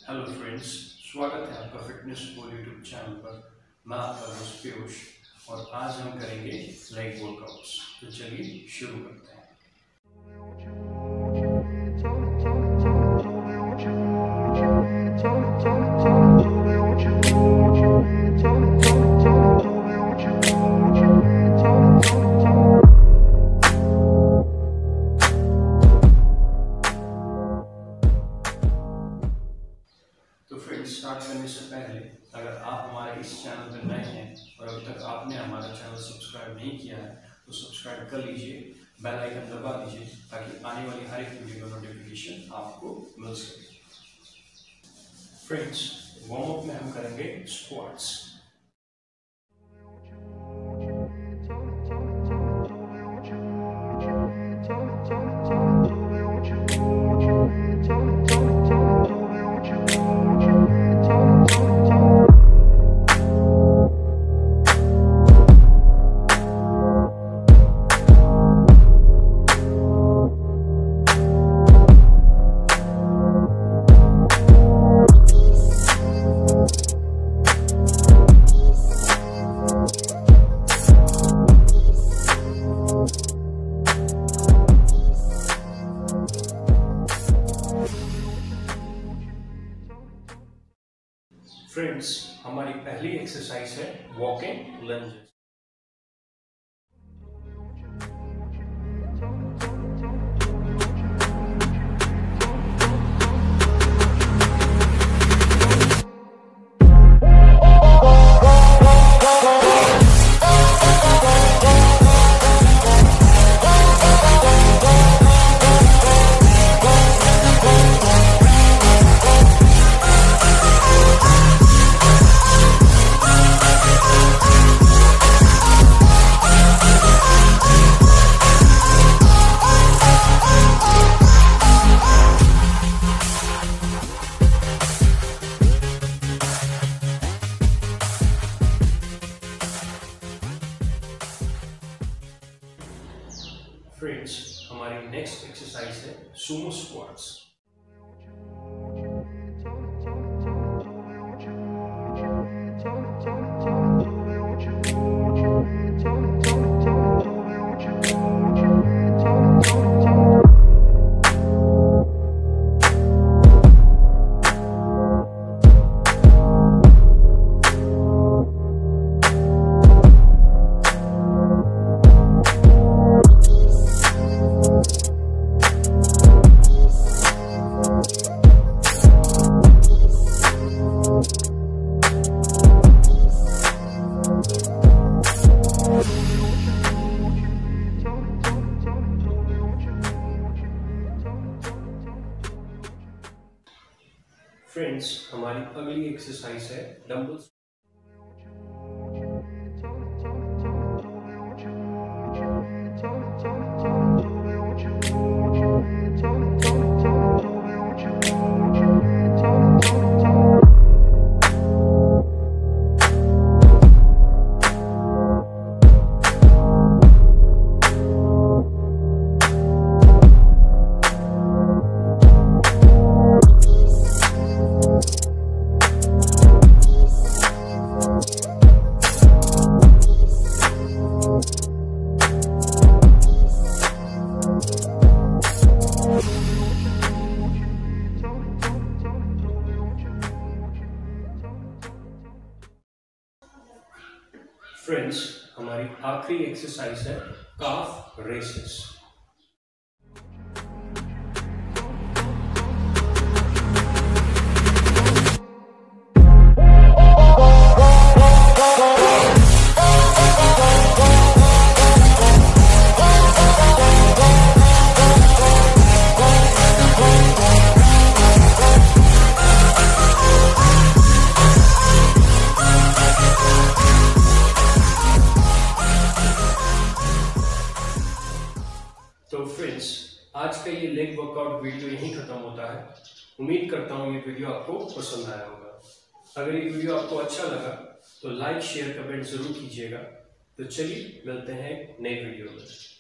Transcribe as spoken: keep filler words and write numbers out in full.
Hello friends, स्वागत है आपका फिटनेस गोल यूट्यूब चैनल पर। मैं आपका दोस्त पीयूष और आज हम करेंगे लेग वर्कआउट्स। तो चलिए शुरू करते हैं। तो फ्रेंड्स, स्टार्ट करने से पहले अगर आप हमारे इस चैनल पर नए हैं और अभी तक आपने हमारा चैनल सब्सक्राइब नहीं किया है तो सब्सक्राइब कर लीजिए, बेल आइकन दबा दीजिए ताकि आने वाली हर एक वीडियो का नोटिफिकेशन आपको मिल सके। फ्रेंड्स, वार्म अप में हम करेंगे स्क्वाट्स। फ्रेंड्स, हमारी पहली एक्सरसाइज है वॉकिंग लंजेस। फ्रेंड्स, हमारी नेक्स्ट एक्सरसाइज है सुमो स्क्वाट्स। फ्रेंड्स, हमारी अगली एक्सरसाइज है डंबल्स। फ्रेंड्स, हमारी आखिरी एक्सरसाइज है काफ रेसेस। तो फ्रेंड्स, आज का ये लेग वर्कआउट वीडियो यहीं खत्म होता है। उम्मीद करता हूँ ये वीडियो आपको पसंद आया होगा। अगर ये वीडियो आपको अच्छा लगा तो लाइक शेयर कमेंट जरूर कीजिएगा। तो चलिए मिलते हैं नए वीडियो में।